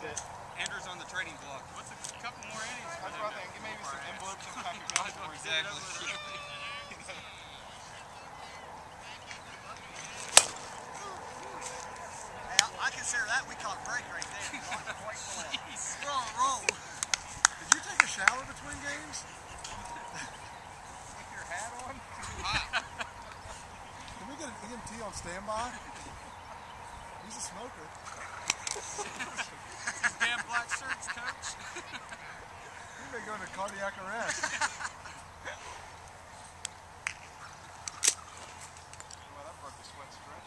Andrew's on the trading block. What's a couple more innings? That's what I think. Maybe some envelopes and pack of guns for Exactly. I consider that we caught a break right there. We're on a roll. Did you take a shower between games? With your hat on? Can we get an EMT on standby? He's a smoker. Damn black shirts, coach. He may go into cardiac arrest. Well, that broke the sweat stretch.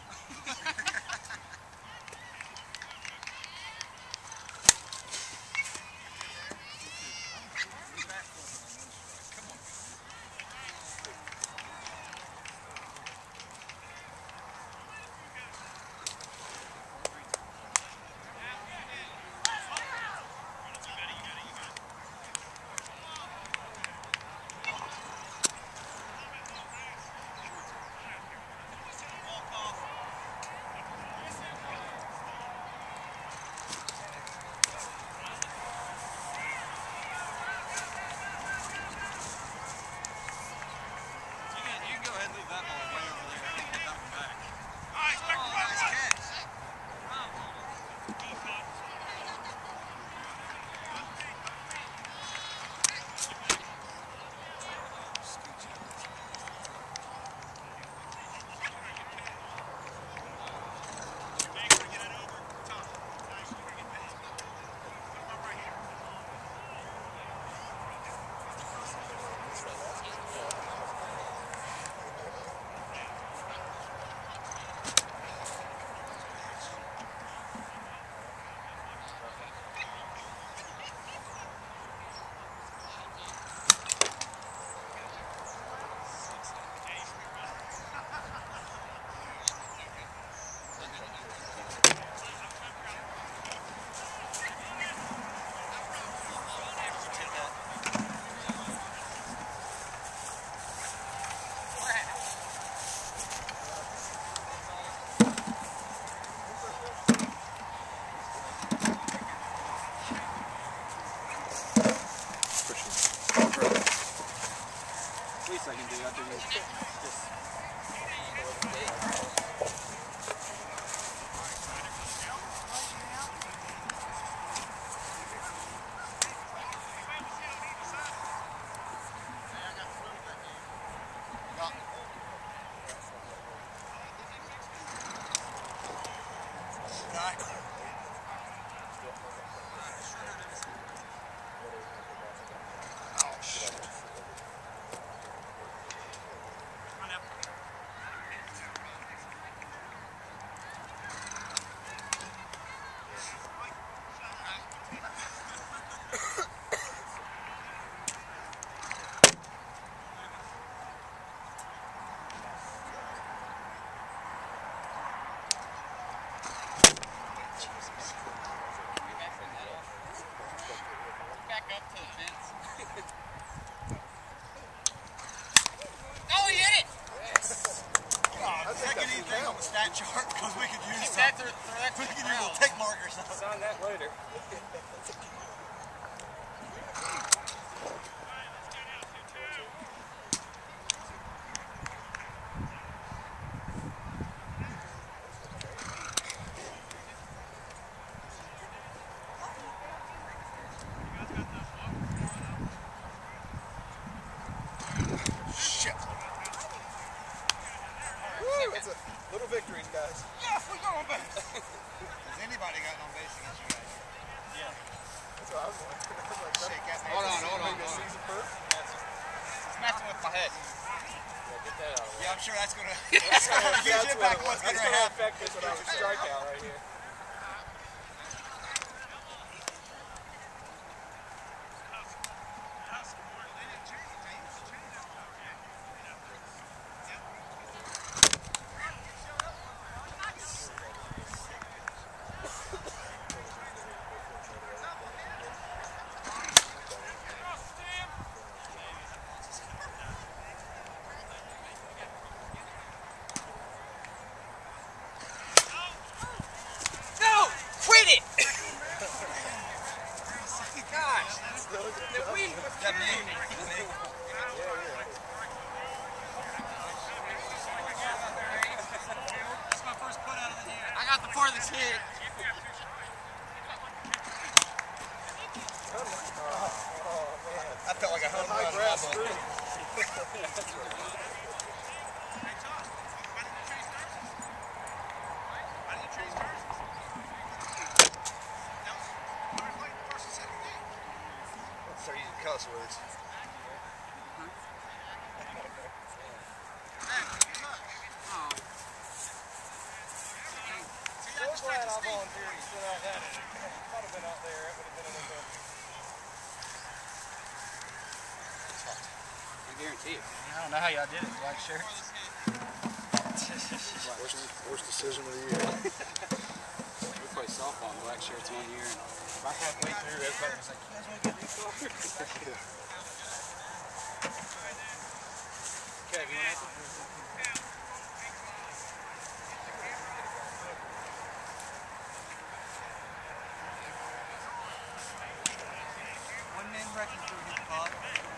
Least I can do. I do just Stat chart because we could use some. We could use little tick markers. sign that later. Shit. Woo, it's a little victories, guys. Yes, we got on base. Has anybody gotten on base against you guys? Yeah. That's what I was like. Shake that Hold on. Season first. It's messing with my head. Yeah, get that out of the way. Yeah, I'm sure that's going to have a huge impact on what's going to happen. affect this when I was a strikeout right here. got me. That's my first put out of the year. I got the farthest hit. I felt like a home run. Start using cuss words. So glad I volunteered to sit out that. If I would have been out there, it would have been a little bit. I guarantee it. I don't know how y'all did it, black shirts. Worst decision of the year. We played softball in black shirts 1 year. And about halfway through, everybody was like, "You guys want to get these colors?" Kev, you want to? One man breaking through his pod.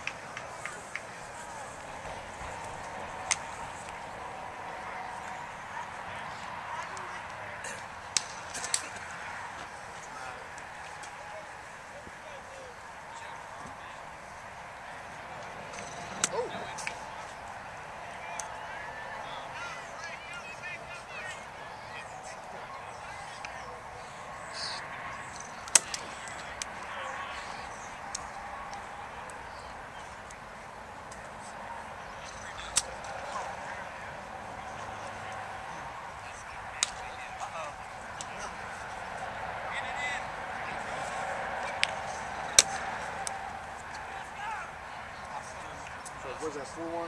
What's that, 4-1?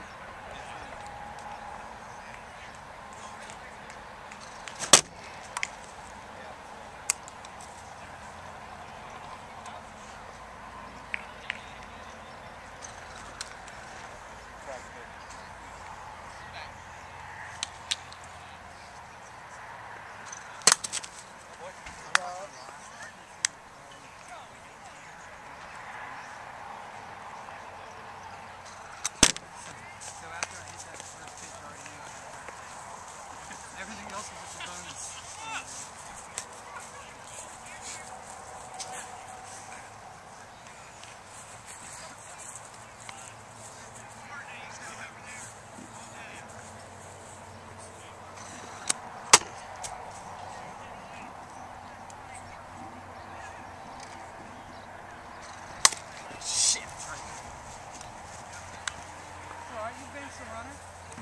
So after I hit that first pitch, I already knew I had it. Everything else was just a bonus. Shit. Alright, you base the runner.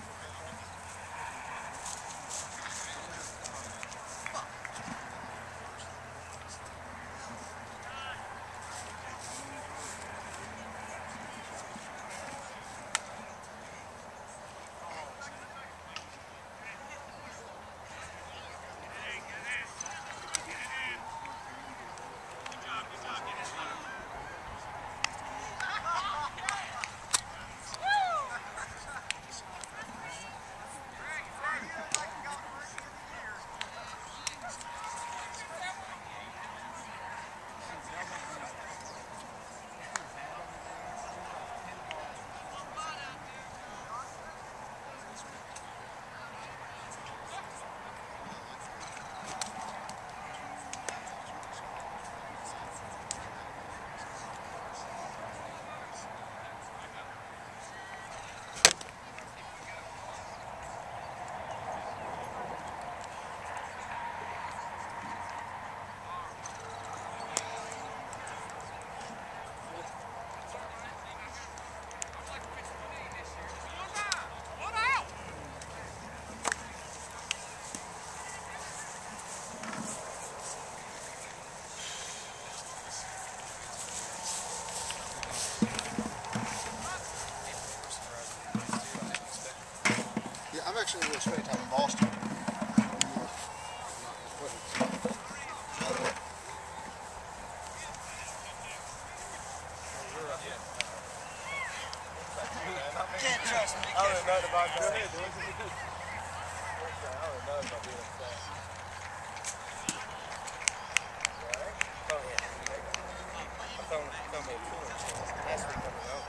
I'm actually going to spend time in Boston. Can't trust me. I don't know nothing about that. I don't know nothing about being upset. Right? Oh, yeah. I thought it was last week.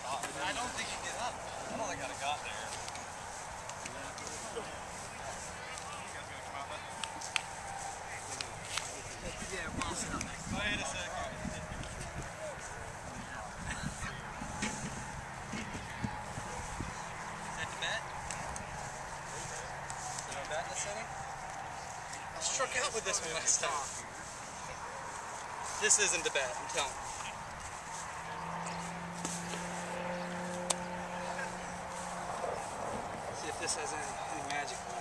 I don't think you get up. I don't think I'd have got there. Yeah, well, sit next. Wait a second. Is that the bet? Is that a bet in the center? I struck out with this one last time. This isn't the bet, I'm telling you. See if this has any magic on it.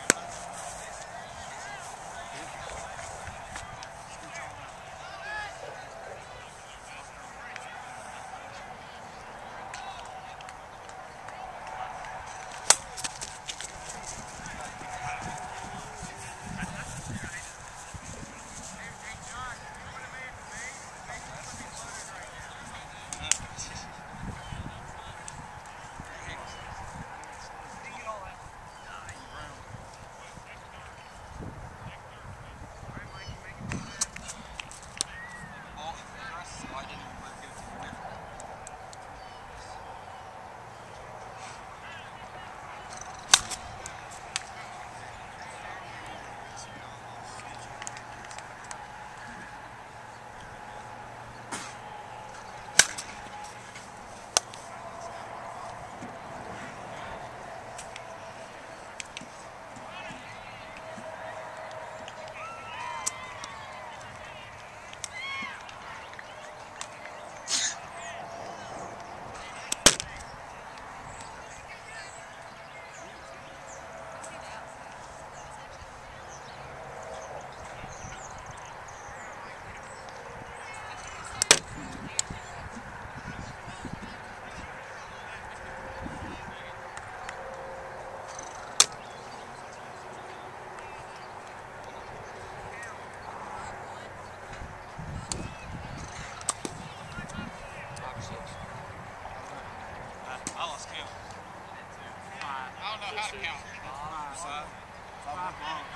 I lost count. I don't know how to count. Five balls.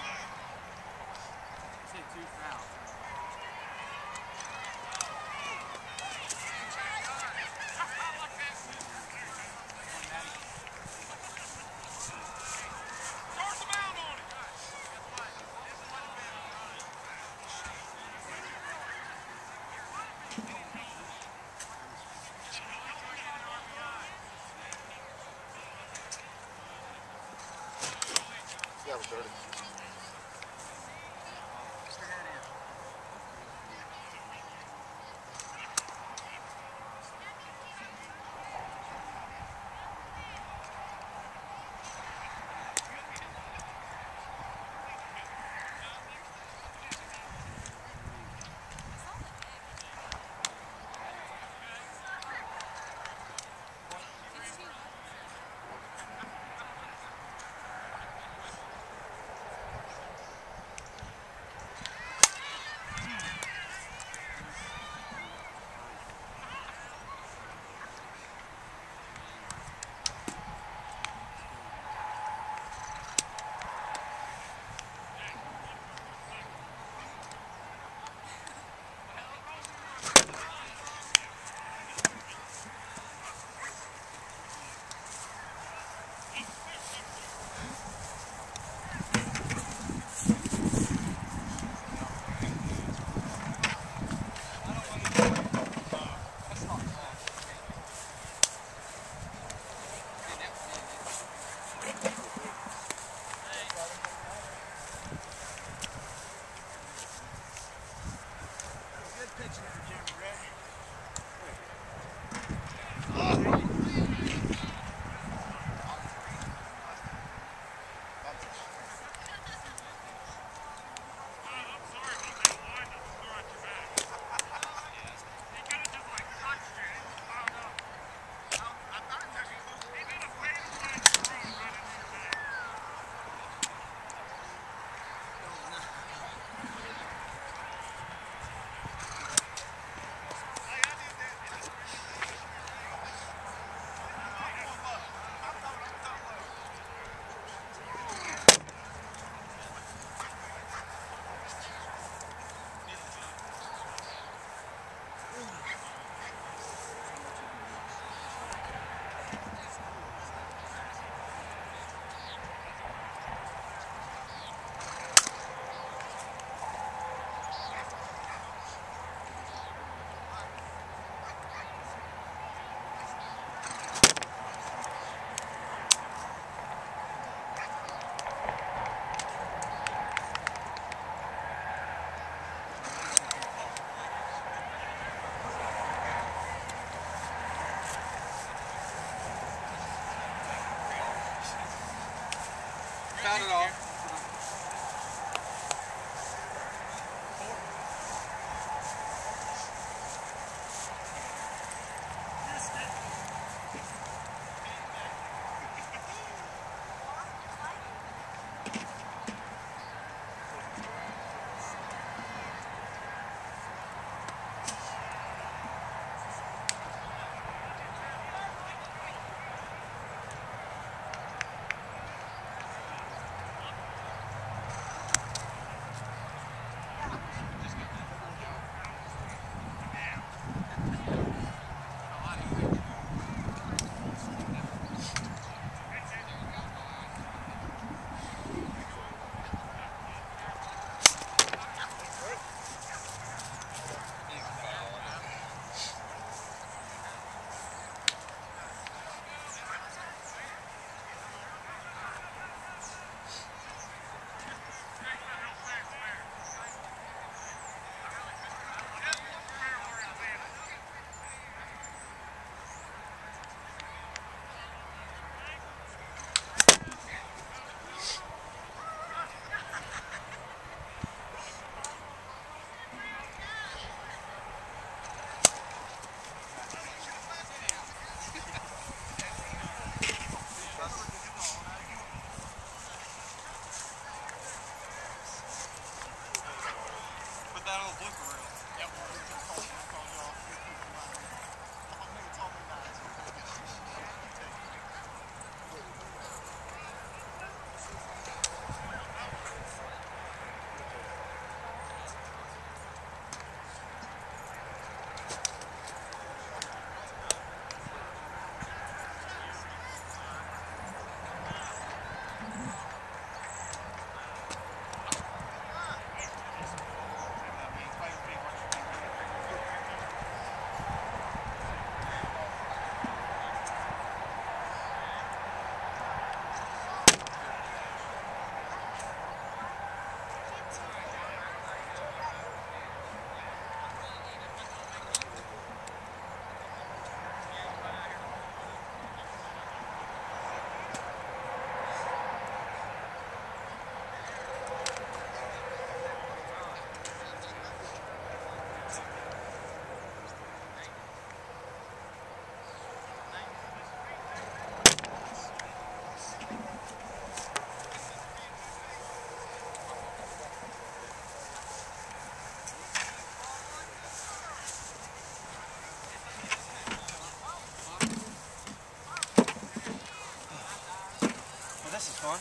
Hit 2 fouls. That was dirty. found it all. That on blooper reel. Yep. This is fun.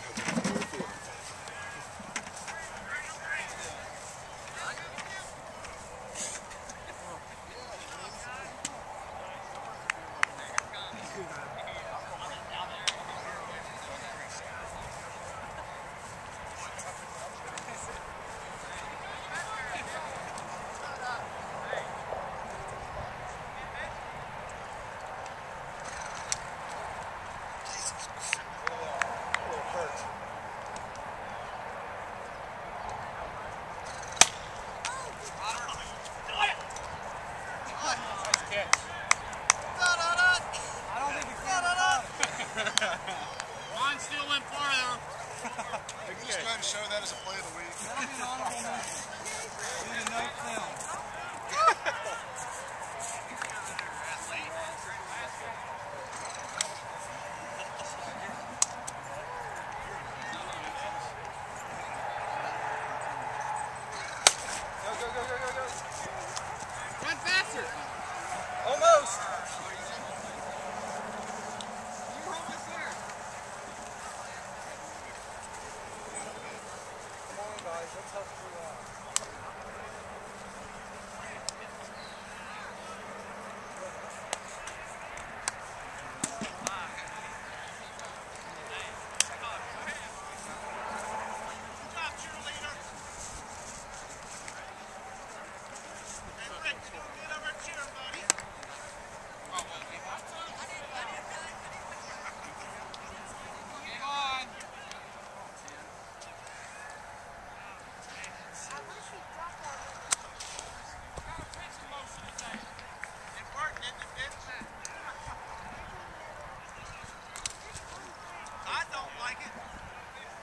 Mine's still in farther. You can just go ahead and show that as a play of the week. That'll be an honorable mention. Need a note film. Run faster. Almost. Let's help you out. I don't like it.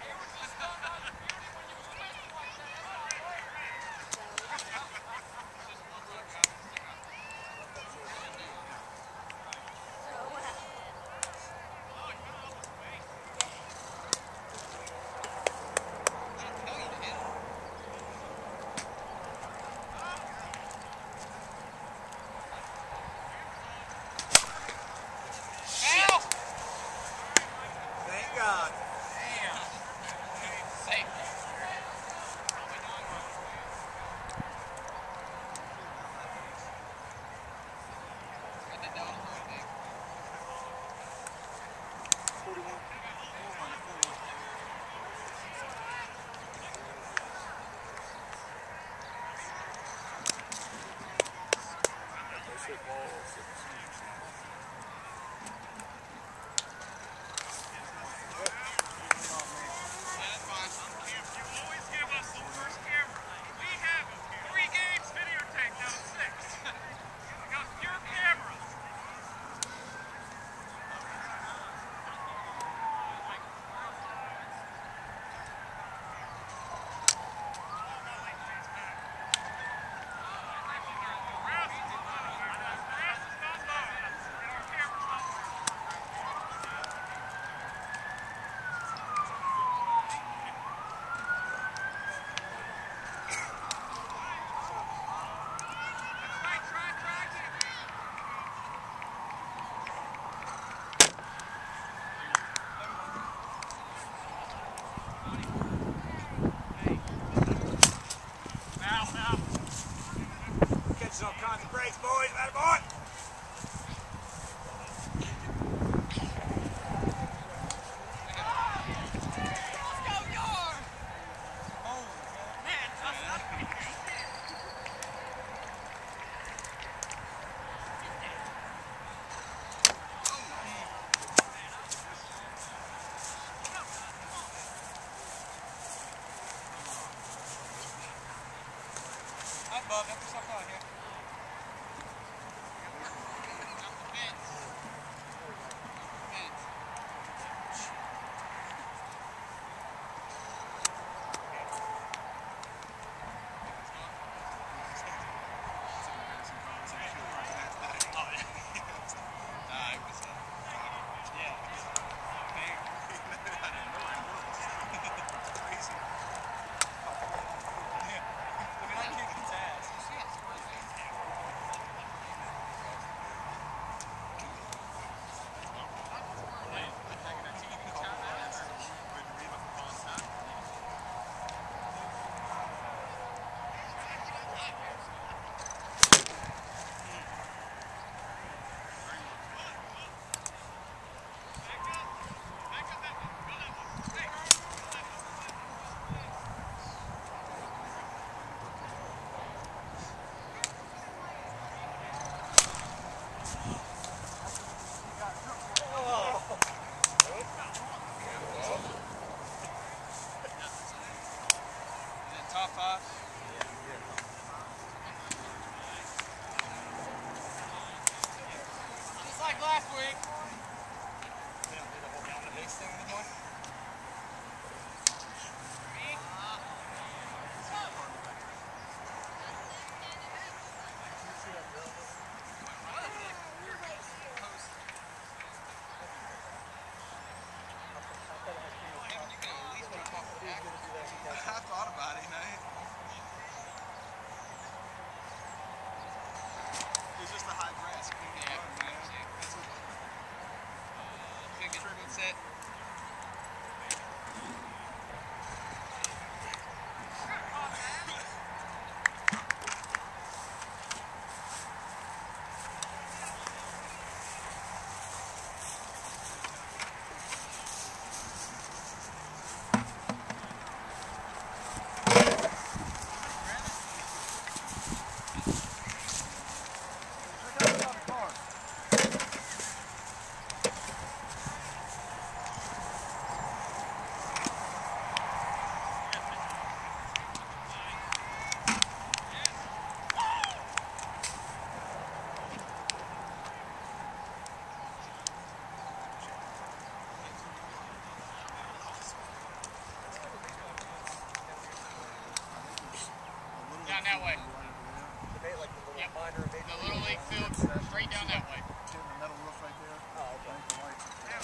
down that way. Like the little Yep. minor The Little League field, straight down that way. Getting the metal roof right there. Oh, okay. The lights.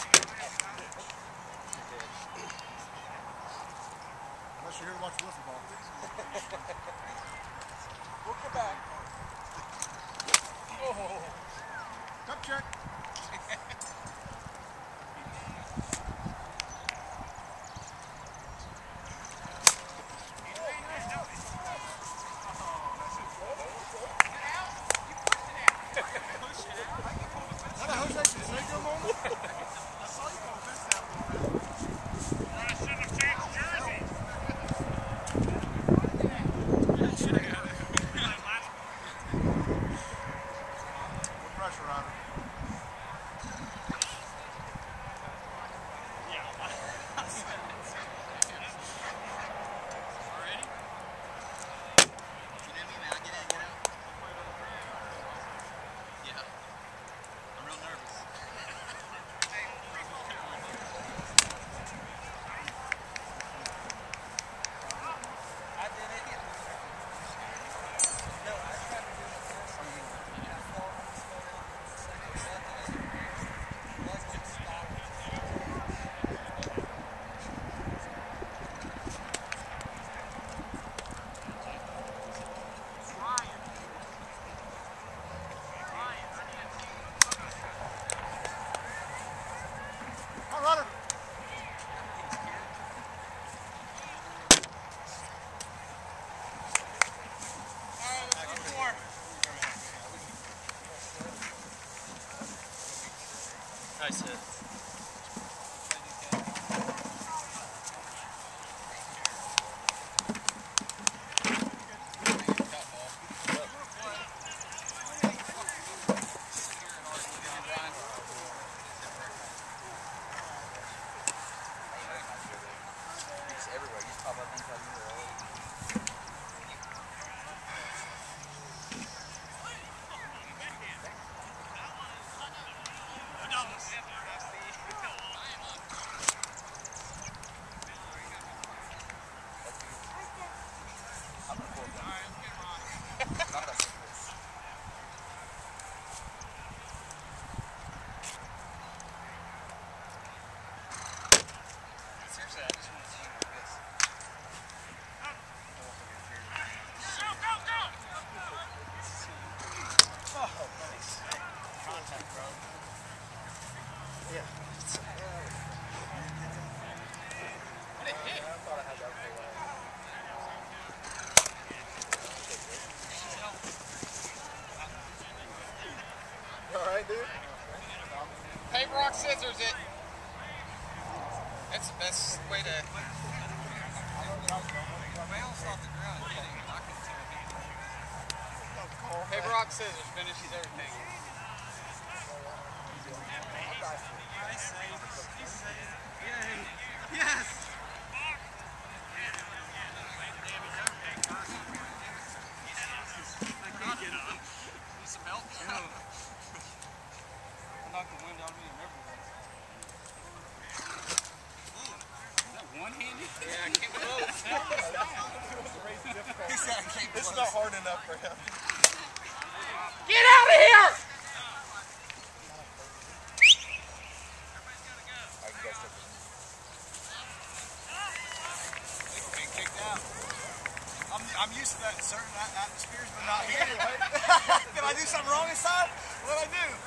Unless you're here to watch wiffle ball. We'll come back. Oh. Cup check. Nice hit. Everywhere. You just pop up anytime you were early. Seriously, I just want to see you like this. Oh, nice. Contact, bro. Yeah. What a hit. I thought I had that for a while. You alright, dude? Paper, rock, scissors it. That's the best way to. Paper, rock, scissors finishes everything. Yes! I can't get up. Need some help? I knocked the wind out of me and everything. Is that one-handed? Yeah, I can't both. He said I can't. It's not hard enough for him. Get out of here! Being kicked out. I'm used to that in certain atmospheres, but not here. Did I do something wrong this time? What did I do?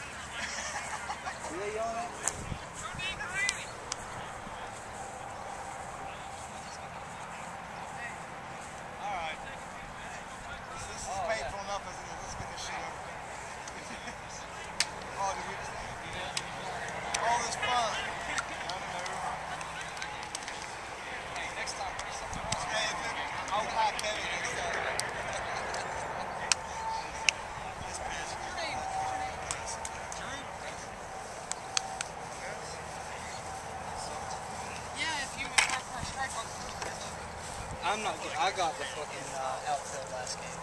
Alright. This is painful enough as it is. Let's get this shit over. Oh, did we all this fun. Next time, do something else. I'll tie Kevin next time. Yeah, if you were for a strike on I'm not good. I got the fucking outfield last game.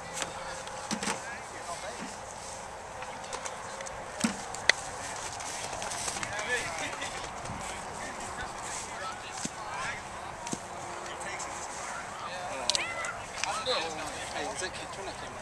Hey, is it Turn that camera